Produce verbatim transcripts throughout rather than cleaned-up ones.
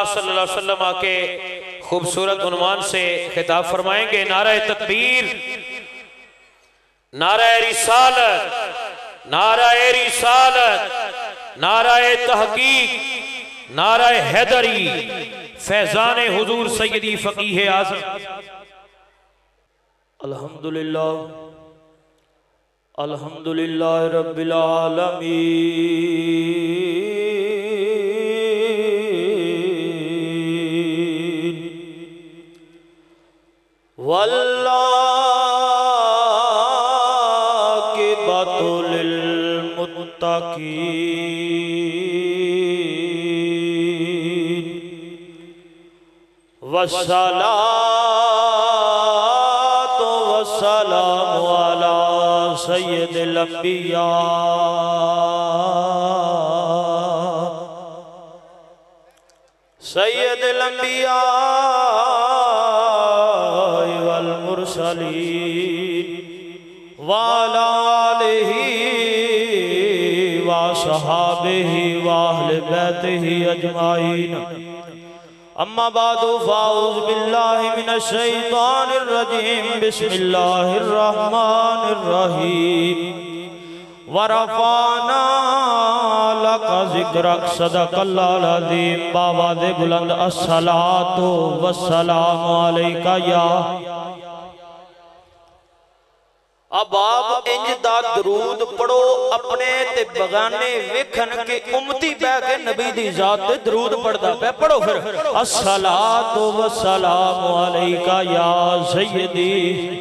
सल्लल्लाहु अलैहि वसल्लम आके खूबसूरत उन्वान से खिताब फरमाएंगे। नारा तकबीर, नारा रिसालत, नारा रिसालत, नारा तहकीक, नारा हैदरी, फैजान हुजूर सैयदी फकीह आज़म। अल्हम्दुलिल्लाह अल्हम्दुलिल्लाह रब्बिल आलमीन वल्लाकिबतु लिल मुत्तकीन वस्सलातु वस्सलामु अला सय्यिदिल अंबिया सय्यिदिल अंबिया वल मुरसलीन व अला आलिहि व सहाबिहि व अहले बैतिहि अजमाइन। अम्मा बादु फाऊज़ु बिल्लाहि मिनश शैतानिर रजीम। बिस्मिल्लाहिर रहमानिर रहीम। व रफ़अना लका ज़िक्रक। सदक़ल्लाहुल अज़ीम। बावाज़ बुलंद अस्सलातु वस्सलामु अलैका या। अब आप इंज दा दरूद पढ़ो अपने ते बगाने वेखन के उम्मती बह के नबी दी जात ते दरूद पढ़दा पे। पढ़ो फिर अस्सलातु वस्सलामु अलैका या सय्यदी।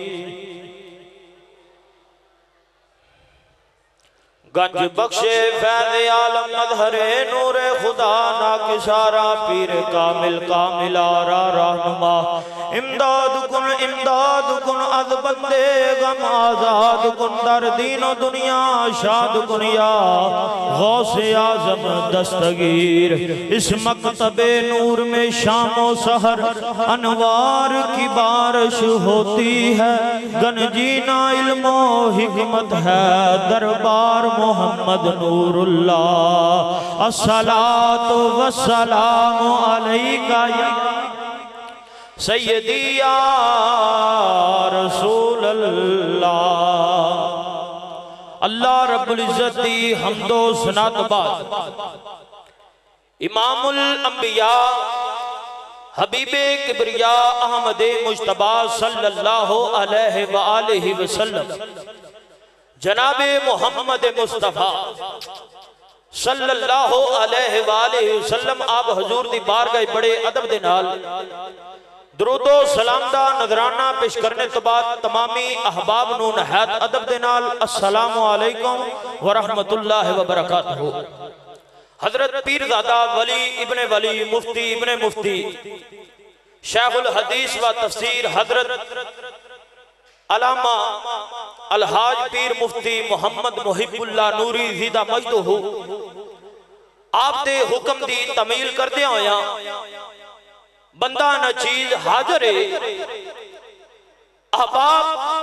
गंज बख्शे फैज़ आलम मज़हरे नूरे खुदा नाकिसारा पीर कामिल कामिलारा रहनुमा। इमदाद कुन इमदाद कुन अद बंदे गम आजाद कुन दर दीनो दुनिया शाद कुन या गौसे आजम दस्तगीर। इस मकतबे नूर में शामो सहर अनवार की बारिश होती है। गंजीना इल्मो हिकमत है दरबार मोहम्मद नूरुल्लाह। अस्सलातु वस्सलामु अलैका या सय्यदी या रसूल अल्लाह। अल्लाह रब्बुल इज्जत दी हम्दो सना तो बाद इमामुल अंबिया हबीबे किबरिया अहमदे मुज्तबा सल्लल्लाहु अलैहि व आलिहि वसल्लम जनाबे मोहम्मद मुस्तफ़ा सल्लल्लाहु अलैहि व आलिहि वसल्लम आप हजूर दी बारगाह बड़े अदब दे नाल दरूदो सलाम दा नजराना पेश करने तो बाद तमामी अहबाब नू नहायत अदब दे नाल अस्सलामु अलैकुम व रहमतुल्लाहि व बरकातहू। हजरत पीरजादा वली इब्ने वली मुफ्ती इब्ने मुफ्ती शेखुल हदीस व तफसीर हजरत अलामा अलहाज पीर मुफ्ती मोहम्मद मुहिबुल्लाह नूरी ज़िदा मजदहू आप दे हुक्म दी तमील करदे होया बंदा न चीज हाजिर है। अहबाब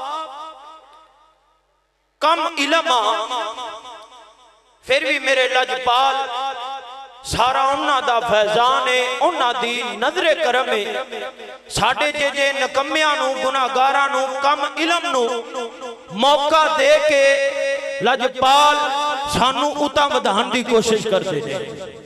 कम इलमा फिर भी मेरे लजपाल सारा उन्हां दा फैजान है उन्हां दी नजरे करम है। साडे जे जे नकम्मियां नू गुनाहगारां नू कम इलम नू मौका दे के लजपाल सानू उता वधान दी कोशिश करदे ने।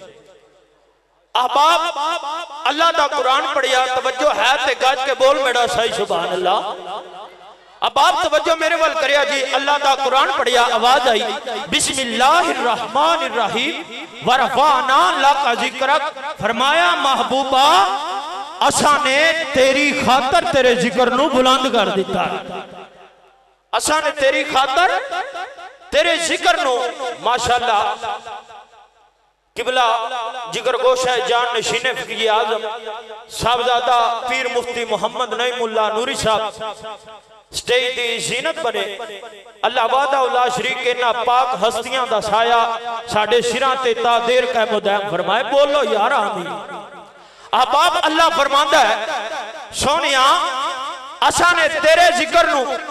अहबाब अल्लाह दा कुरान पढ़िया तवज्जो है ते गज के बोल मेरा सही सुभान अल्लाह। अब आप तवज्जो मेरे वाल करिया जी। अल्लाह दा कुरान पढ़िया आवाज आई बिस्मिल्लाहिर रहमानिर रहीम व रफ़अना लका ज़िक्रक। फरमाया महबूबा असा ने तेरी खातर तेरे जिक्र नू बुलंद कर दिता। असा ने तेरी खातर तेरे जिक्र नू माशाअल्लाह किबला जिगर गोशा जान नशीने फ़कीह आज़म साहबजादा पीर मुफ्ती मोहम्मद नईमुल्लाह नूरी साहब स्टेज दी जीनत बने। अल्लाह वादा उला शरीक के ना पाक हस्तियां दा साया साडे सिरां ते तादेर कै मुदायम फरमाए। बोलो यार आमीन। अहबाब अल्लाह फरमांदा है सोनिया असा ने तेरे जिक्र नू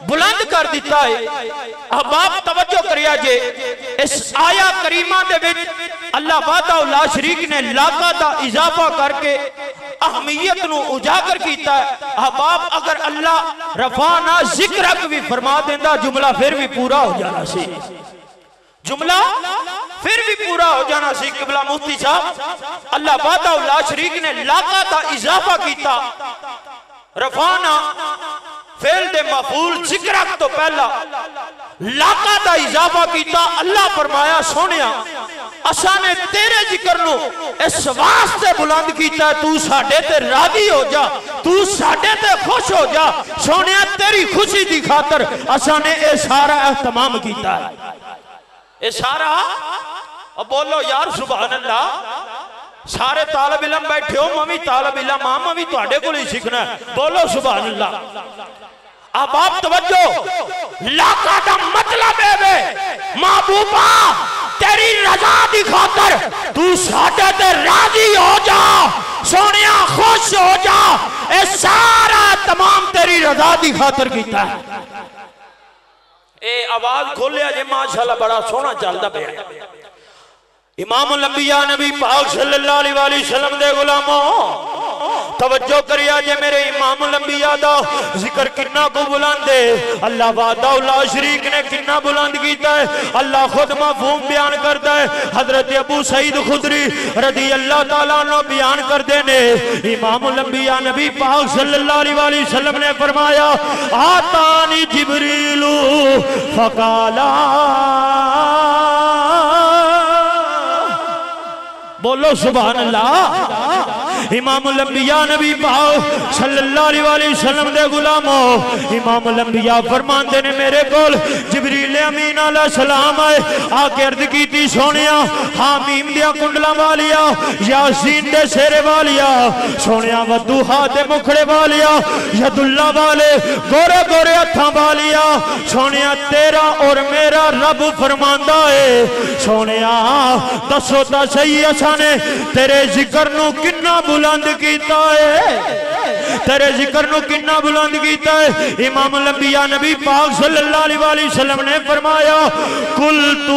बुलंद कर दिता है। अहबाब तवज्जो करिया जे इस आया करीमा दे विच अल्लाह वादा ला शरीक ने लाका दा इजाफा करके अहमियत नू उजागर कीता है। अहबाब अगर अल्लाह रफाना जिक्रक भी फरमा देंदा जुमला फिर भी पूरा हो जाना सी, जुमला फिर भी पूरा हो जाना सी। किबला मुफ्ती साहब अल्लाह वादा ला शरीक ने लाका दा इजाफा कीता, रफाना फेल दे मफूल जिक्रक तो पहला लाका दा इजाफा कीता। अल्लाह फरमाया सोनिया असा ने तेरे जिक्र नु इस वास्ते बुलंद कीता तू साडे ते राजी हो जा, तू साडे ते खुश हो जा। सोनिया तेरी खुशी दी खातर असा ने ए सारा एहतमाम कीता है, ए सारा। अब बोलो यार सुभान अल्लाह। सारे तालिब इल्म बैठे हो, मैं भी तालिब इल्म हां, मैं भी तुहाडे कोल ही सीखना है। बोलो सुभान अल्लाह। अब आप तवज्जो, लाका दा मतलब है वे महबूबा तेरी रजा दी खातर तू साडे ते राजी हो जा, सोनिया खुश हो जा। ए सारा तमाम तेरी रजा दी खातर कीता है। ए आवाज खोलिया जे माशाअल्लाह बड़ा सोहना चलदा पिया। इमामुल अंबिया नबी पाक सल्लल्लाहु अलैहि वसल्लम दे गुलामों तवज्जो करिया जे मेरे इमामुल अंबिया दा जिक्र कितना को बुलंद है। अल्लाह वादा ला शरीक ने कितना बुलंद कीता है। अल्लाह खुद मफहूम बयान करता है। हजरत अबू सईद खुदरी रदी अल्लाह तआला अन्हु बयान करते ने इमामुल अंबिया नबी पाक सल्लल्लाहु अलैहि वसल्लम ने फरमाया आतानी जिब्रीलु फकाला, बोलो सुभान अल्लाह। इमामुल अंबिया नबी पाक सल्लल्लाहु अलैहि वसल्लम दे गुलामों इमामुल अंबिया फरमांदे ने मेरे कोल जिब्रील अमीन अलैहि सलाम आए, आके अर्ज कीती सोनिया हामीम दिया कुंडला वालिया, यासीन दे शेरे वालिया, सोनिया वदुहा दे मुखड़े वालिया, यदुल्ला वाले गोरे गोरे हत्थां वालिया, सोनिया तेरा और मेरा रब फरमांदा है सोनिया दसो ता सही असा ने तेरे जिक्र नू किन्ना बुलंद कीता है, तेरे जिक्र नू किन्ना बुलंद कीता है। इमामुल अंबिया नबी पाक सल्लल्लाहु अलैहि वसल्लम ने फरमाया कुल तू,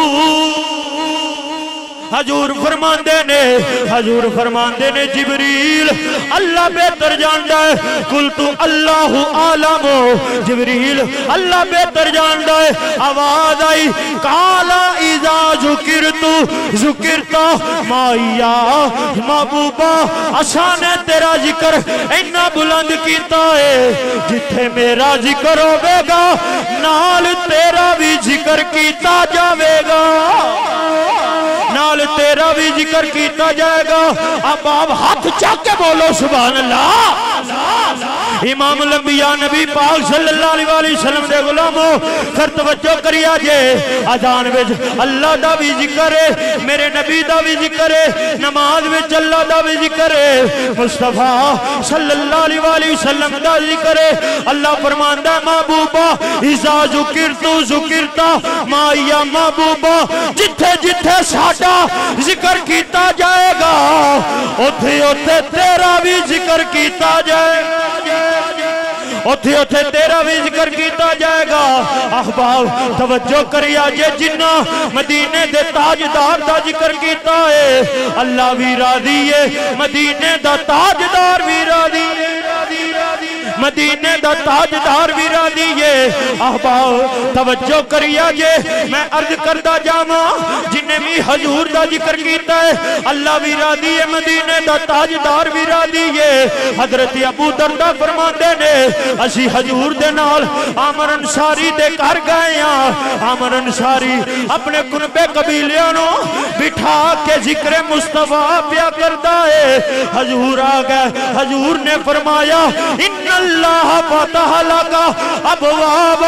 हजूर फरमांदे ने हजूर फरमांदे ने जिब्रील अल्लाह बेहतर जानदा है। कुल तू अल्लाहु आलम, जिब्रील अल्लाह बेहतर जानदा है। आवाज आई काला इजा जुकिरतु जुकिरता माया, महबूबा असा ने तेरा जिक्र इन्ना बुलंद कीता है जिथे मेरा जिक्र होवेगा नाल तेरा भी जिक्र कीता जावेगा, नाल तेरा भी जिक्र किया जाएगा। अब आप हाथ चक के बोलो सुभान अल्लाह। इमामुल अंबिया नबी पाक सल्लल्लाहु अलैहि वसल्लम दे गुलामों फिर तवज्जो करिया जे अजान विच अल्लाह दा भी जिक्र है, मेरे नबी दा भी जिक्र है, नमाज विच अल्लाह दा भी जिक्र है, मुस्तफा सल्लल्लाहु अलैहि वसल्लम दा जिक्र है। अल्लाह फरमांदा है महबूबा इज़ा ज़ुकिरतु ज़ुकिरता माया, महबूबा जिथे जिथे साडा जिक्र किया जाएगा उथे उथे तेरा भी जिक्र किया जाएगा, उथे उथे तेरा भी जिक्र किया जाएगा। अहबाब तवज्जो करिया जे जिन्ना मदीने दे ताजदार दा जिक्र किया है अल्लाह भी राजी है, मदीने दा ताजदार भी राजी है, मदीने दा ताजदार भी राजी है। अहबाब तवज्जो करिया जे मैं अर्ज करदा जावा जिन्ने भी हजूर दा जिक्र किया है अल्लाह भी राजी है, मदीने दा ताजदार भी राजी है। हजरत अबू दरदा फरमांदे ने असी हजूर दे नाल आमर अंसारी दे घर गए हां, आमर अंसारी अपने कुनबे कबीलियां नु बिठा के जिक्र मुस्तफा पिया करदा है। हजूर आ गए, हजूर ने फरमाया इन्नल्लाह फतह लका अबवाब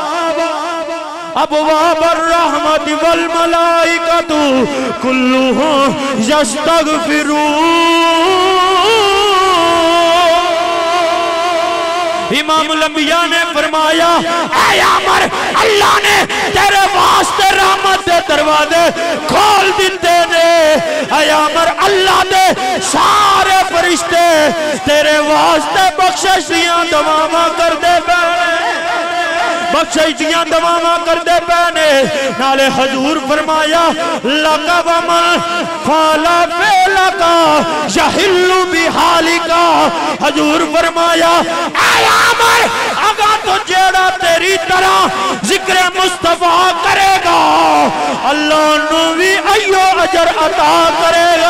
अबवाब अर्रहमत वल मलाइकतु कुल्लुहुम यस्तगफिरून। इमामुल अंबिया ने फरमाया ऐ अमर अल्लाह ने तेरे वास्ते रहमत दे दरवाजे खोल दिते ने, ऐ अमर अल्लाह दे सारे फरिश्ते तेरे वास्ते बख्शिश दियां दुआवां करदे पे। बख्शिश दियां दवावां करदे पे ने नाले हजूर फरमाया लका वमन फाला फेलका यहिल्लु बिहालिका हजूर फरमाया ऐ आमर अगा तो जेड़ा तेरी तरह जिक्र मुस्तफा करेगा अल्लाह नू भी अयो अजर अता करेगा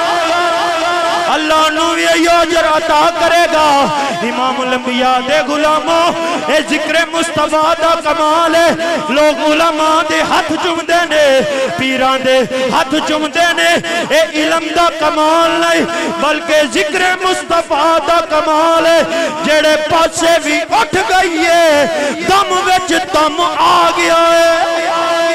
अल्लाह नू भी अयो अजर अता करेगा। इमामुल अंबिया दे गुलामों ए जिक्र मुस्तफा दा कमाल है। लोग उलमा दे हाथ चुमदे ने पीरां दे हाथ चुमदे ने ए इल्म दा कमाल नहीं बल्कि जिक्र मुस्तफा दा कमाल है। जेड़े पासे भी उठ गई है दम विच दम आ गया है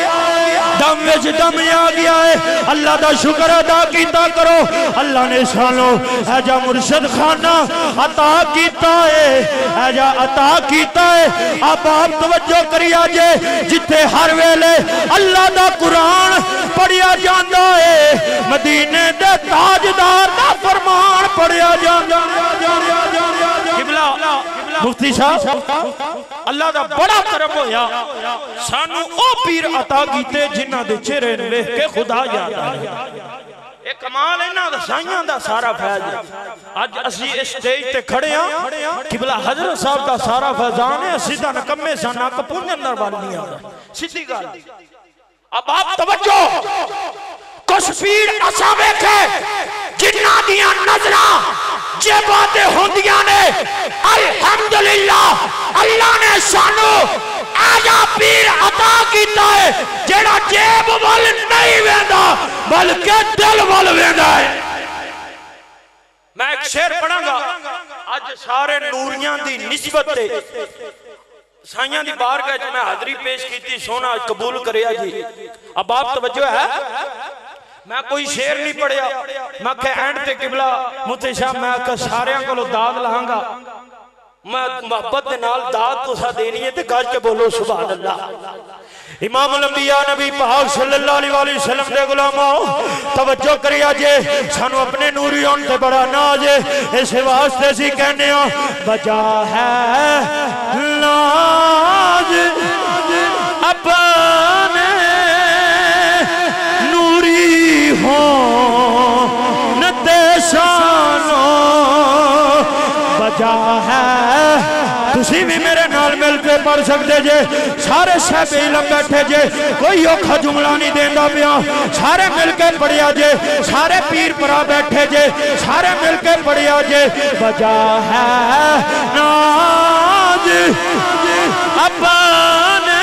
दम विच दम आ गया है। अल्लाह दा शुक्र अदा कीता करो अल्लाह ने सानू ऐजा मुर्शिद खाना अता कीता है ऐजा अता कीता है। अब आप तवज्जो करिया जे जिथे हर वेले अल्लाह दा कुरान पढ़िया जांदा है मदीने दे ताजदार दा फरमान पढ़िया जांदा किबला मुफ्ती साहब अल्लाह दा बड़ा करम होया सानू ओ पीर अता कीते जिन्हां दे चेहरे नूं वेख के खुदा याद आया। ए कमाल इन्हां दा साईयां दा सारा फैज अज असी इस स्टेज ते खड़े हां किबला हजरत साहब दा सारा फैजान है। असी दा नकम्मे सा नक पुंजन दर वाल नहीं आंदा सीधी गल। अब आप तवज्जो कुछ पीर असा वेखे जिन्हां दियां नजरां जे बातें होंदियां ने अल्हम्दुलिल्लाह अल्लाह ने सानू आजा पीर अता कीता है जेड़ा जेब वल नहीं वेंदा बल्कि दिल वल वेंदा है। मैं एक शेर पढ़ांगा अज सारे नूरियां दी निस्बत ते साइयां दी बारगाह च मैं हाजरी पेश कीती सोना कबूल करिया जी। अब आप तवज्जो है मैं कोई शेर नहीं पढ़िया मैं कह एंड ते किबला मुफ्ती साहब मैं कह सारियां कोलों दाद लांगा मैं मोहब्बत दे नाल दाद तुसा देनी है ते गज के बोलो सुभान अल्लाह। इमामुल अंबिया नबी पाक सल्लल्लाहु अलैहि वसल्लम दे गुलामों तवज्जो करिया जे सानू अपने नूरी होने ते बड़ा नाज है इस वास्ते सी कहने आ बजा है नाज अपने नूरी हो नते शानो बजा है। तुसी भी मेरे नाल मिल के पढ़ सकते जे सारे साहब इलम बैठे जे कोई औखा जुमला नहीं देंदा पिया सारे मिल के पढ़िया जे सारे पीर भरा बैठे जे सारे मिल के पढ़िया जे बजा है नाज अपने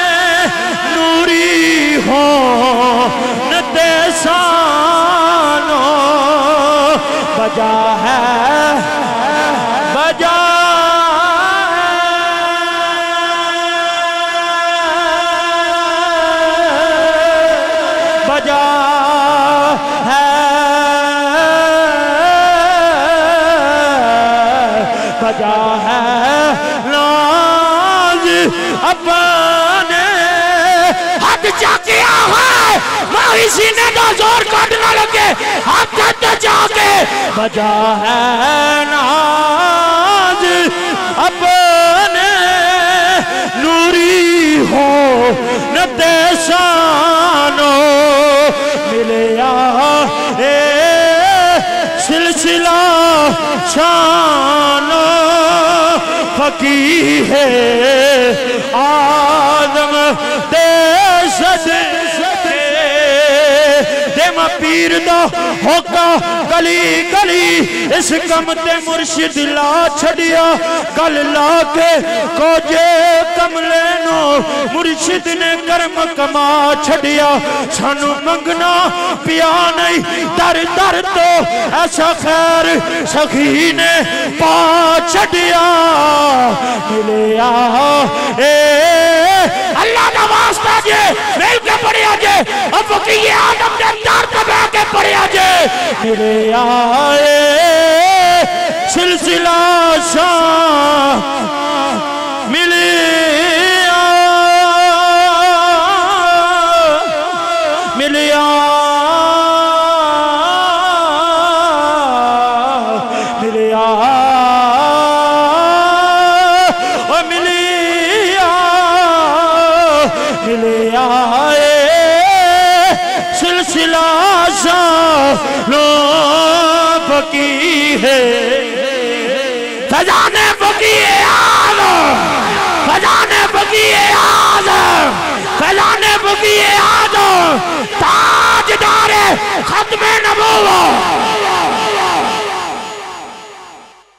नूरी हो नते शानो बजा है बजा बजा है बजा है नाज अपने हाथ जाके है माही सीने का जोर काटना लगे हाथ हाथ जाके बजा है नाज अपने नूरी हो नते शानो मिलया ए सिलसिला शानो फकीर है आदम देश पीर दा होका गली गली इस कम ते मुर्शिद ला छड़िया गल ला के कोजे कमले नो मुर्शिद ने कर्म कमा छड़िया सानू मंगना पिया नहीं दर दर तो ऐसा खैर सखी ने पा छड़िया मिलिया ए अल्लाह का वास्ता जे मिल के पढ़िया जे अब की ये आदम ने दर दबा के पढ़िया जे मेरे आए सिलसिला शाह मिले मिलिया मिलिया ओ मिलिया है खजाने फकीए आज़म खजाने फकीए आज़म खजाने फकीए